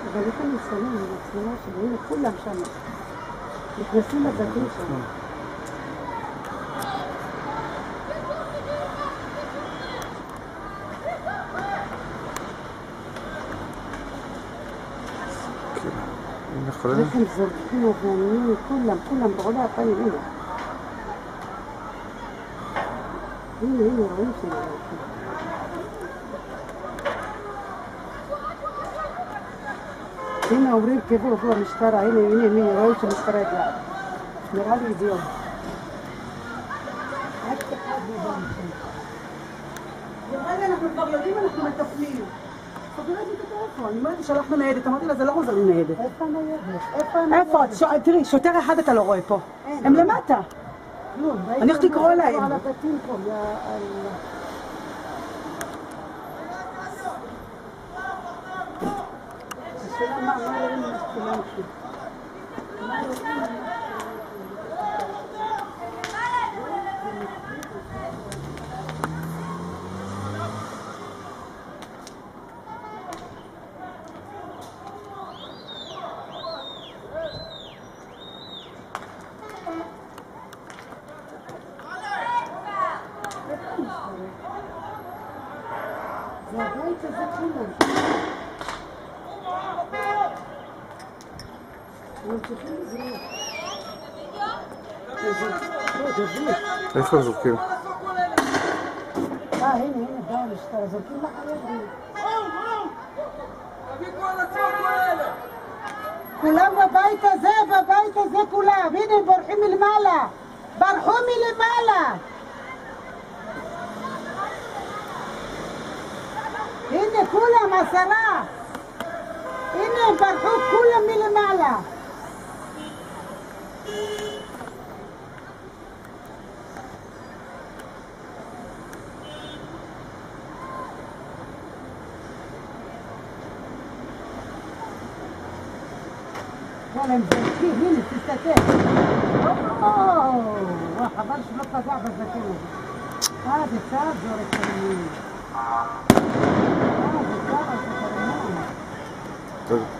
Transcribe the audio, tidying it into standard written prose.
אבל איך אני מסתובב עם המצלמה שלי, הנה כולם שם. נכנסים לבתים שם. איך הם זורקים אבנים, כולם בעולה הפנים, הנה. הנה, רואים שלי. הנה אומרים תבואו המשטרה, הנה, רואים שהמשטרה הגיעה. נראה לי הגיעו. אף אחד לא בא משם. רגע, אנחנו כבר יודעים, אנחנו מטפלים. חבר'ה, את הטלפון, אני אומרת לי שלחנו ניידת, אמרתי לה זה לא עוזר לי ניידת. איפה הניידת? איפה? תראי, שוטר אחד אתה לא רואה פה. הם למטה. אני הולכת לקרוא להם. על הבתים פה, השאלה מה רואים כולם שלי? זה הבית הזה כולם. ממשיכים לזרוק. איפה הם זורקים? הנה, באו משטרה, זורקים לך עליהם. כולם בבית הזה כולם. הנה, הם בורחים מלמעלה. ברחו מלמעלה. הנה, כולם, 10. הנה, הם ברחו כולם מלמעלה. וואלה, הם זורקים, הנה, תסתכל. חבל שלא פגע בזקן הזה. זה צעד זורק כלמים. זה צעד זורק כלמים.